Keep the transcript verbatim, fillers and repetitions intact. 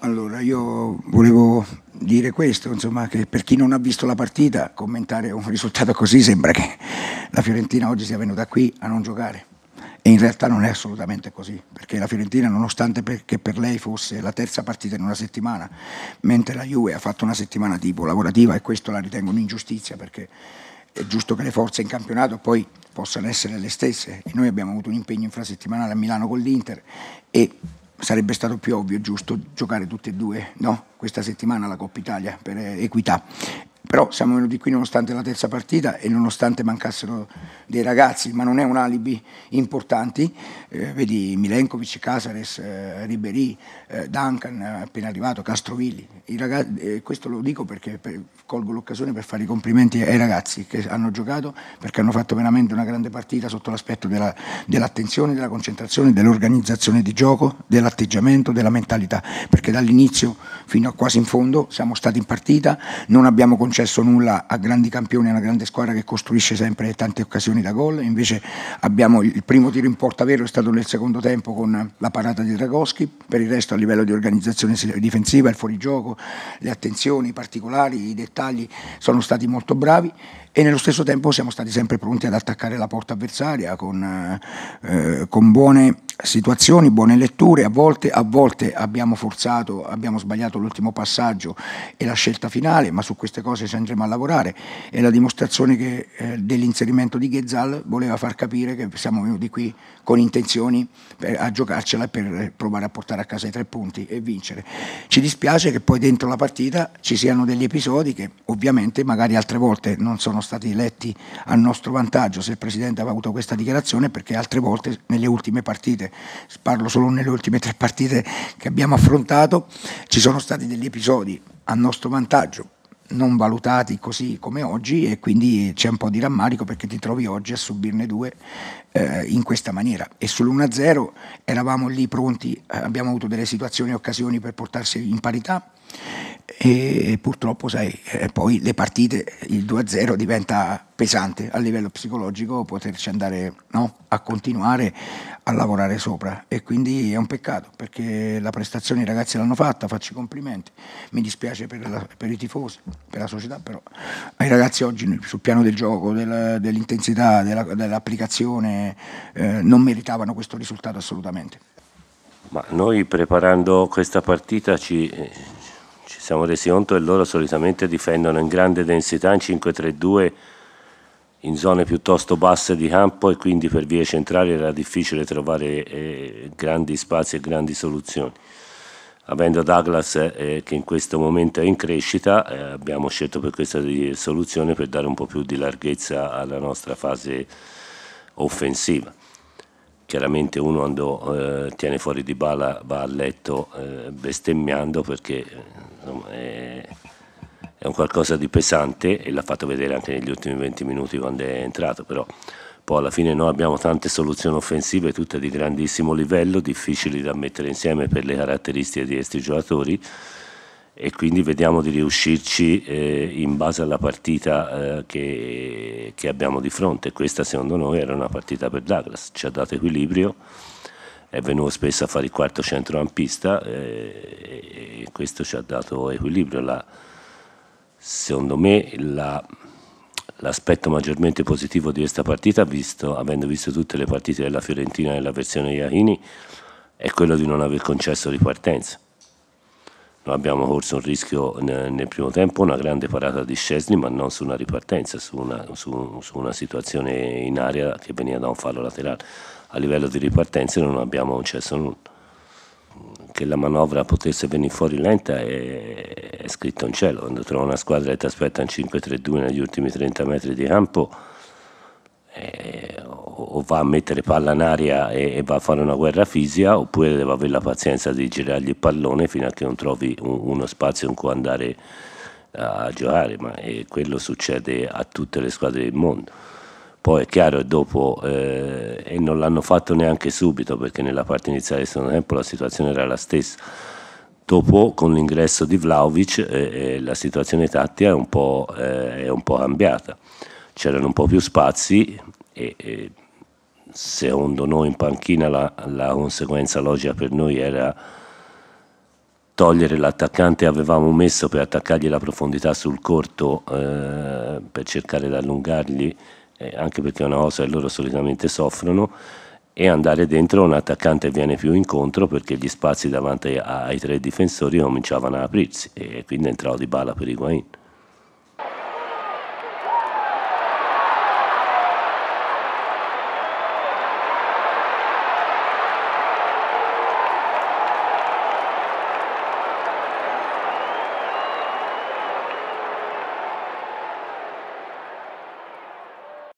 Allora, io volevo dire questo, insomma, che per chi non ha visto la partita, commentare un risultato così sembra che la Fiorentina oggi sia venuta qui a non giocare. E in realtà non è assolutamente così, perché la Fiorentina, nonostante per, che per lei fosse la terza partita in una settimana, mentre la Juve ha fatto una settimana tipo lavorativa, e questo la ritengo un'ingiustizia, perché è giusto che le forze in campionato poi possano essere le stesse. E noi abbiamo avuto un impegno infrasettimanale a Milano con l'Inter e sarebbe stato più ovvio e giusto giocare tutte e due, no? Questa settimana la Coppa Italia per equità. Però siamo venuti qui nonostante la terza partita e nonostante mancassero dei ragazzi, ma non è un alibi, importanti, eh, vedi Milenkovic, Casares, eh, Ribéry, eh, Duncan appena arrivato, Castrovilli. I ragazzi, eh, questo lo dico perché per, colgo l'occasione per fare i complimenti ai ragazzi che hanno giocato, perché hanno fatto veramente una grande partita sotto l'aspetto della, dell'attenzione, della concentrazione, dell'organizzazione di gioco, dell'atteggiamento, della mentalità, perché dall'inizio fino a quasi in fondo siamo stati in partita, non abbiamo concesso nulla a grandi campioni, a una grande squadra che costruisce sempre tante occasioni da gol. Invece abbiamo il primo tiro in porta vero è stato nel secondo tempo con la parata di Dragoschi, per il resto a livello di organizzazione difensiva, il fuorigioco, le attenzioni, i particolari, i dettagli sono stati molto bravi. E nello stesso tempo siamo stati sempre pronti ad attaccare la porta avversaria con, eh, con buone situazioni, buone letture. A volte, a volte abbiamo forzato, abbiamo sbagliato l'ultimo passaggio e la scelta finale, ma su queste cose ci andremo a lavorare. È la dimostrazione che eh, dell'inserimento di Ghezzal voleva far capire che siamo venuti qui con intenzioni per, a giocarcela per provare a portare a casa i tre punti e vincere. Ci dispiace che poi dentro la partita ci siano degli episodi che ovviamente magari altre volte non sono stati letti a nostro vantaggio, se il Presidente aveva avuto questa dichiarazione, perché altre volte nelle ultime partite, parlo solo nelle ultime tre partite che abbiamo affrontato, ci sono stati degli episodi a nostro vantaggio non valutati così come oggi, e quindi c'è un po' di rammarico perché ti trovi oggi a subirne due eh, in questa maniera. E sull'uno a zero eravamo lì pronti, eh, abbiamo avuto delle situazioni e occasioni per portarsi in parità, e purtroppo sai, eh, poi le partite, il due a zero diventa pesante a livello psicologico poterci andare, no, a continuare a lavorare sopra, e quindi è un peccato perché la prestazione i ragazzi l'hanno fatta, faccio i complimenti, mi dispiace per, la, per i tifosi, per la società, però ai ragazzi oggi sul piano del gioco, del, dell'intensità, della, dell'applicazione eh, non meritavano questo risultato assolutamente. Ma noi preparando questa partita ci... ci siamo resi conto che loro solitamente difendono in grande densità in cinque tre due in zone piuttosto basse di campo, e quindi per vie centrali era difficile trovare eh, grandi spazi e grandi soluzioni. Avendo Douglas eh, che in questo momento è in crescita, eh, abbiamo scelto per questa soluzione per dare un po' più di larghezza alla nostra fase offensiva. Chiaramente uno quando eh, tiene fuori Dybala va a letto eh, bestemmiando, perché insomma, è, è un qualcosa di pesante, e l'ha fatto vedere anche negli ultimi venti minuti quando è entrato. Però poi alla fine noi abbiamo tante soluzioni offensive, tutte di grandissimo livello, difficili da mettere insieme per le caratteristiche di questi giocatori, e quindi vediamo di riuscirci eh, in base alla partita eh, che, che abbiamo di fronte. Questa secondo noi era una partita per Douglas, ci ha dato equilibrio, è venuto spesso a fare il quarto centrocampista eh, e questo ci ha dato equilibrio. La, secondo me la, l'aspetto maggiormente positivo di questa partita, visto, avendo visto tutte le partite della Fiorentina nella versione Iachini, è quello di non aver concesso ripartenza. Noi abbiamo corso un rischio nel primo tempo, una grande parata di Szczesny, ma non su una ripartenza, su una, su, su una situazione in area che veniva da un fallo laterale. A livello di ripartenze non abbiamo concesso nulla. Che la manovra potesse venire fuori lenta è, è scritto in cielo. Quando trovi una squadra che ti aspetta in cinque tre due negli ultimi trenta metri di campo, eh, o va a mettere palla in aria e, e va a fare una guerra fisica, oppure deve avere la pazienza di girargli il pallone fino a che non trovi un, uno spazio in cui andare a giocare. Ma eh, quello succede a tutte le squadre del mondo. Poi è chiaro che dopo, eh, e non l'hanno fatto neanche subito, perché nella parte iniziale del secondo tempo la situazione era la stessa. Dopo, con l'ingresso di Vlahovic, eh, la situazione tattica è un po', eh, è un po' cambiata. C'erano un po' più spazi e, e secondo noi in panchina la, la conseguenza logica per noi era togliere l'attaccante avevamo messo per attaccargli la profondità sul corto, eh, per cercare di allungargli, eh, anche perché è una cosa che loro solitamente soffrono, e andare dentro un attaccante viene più incontro perché gli spazi davanti ai tre difensori cominciavano ad aprirsi e quindi entrava Dybala per Higuain.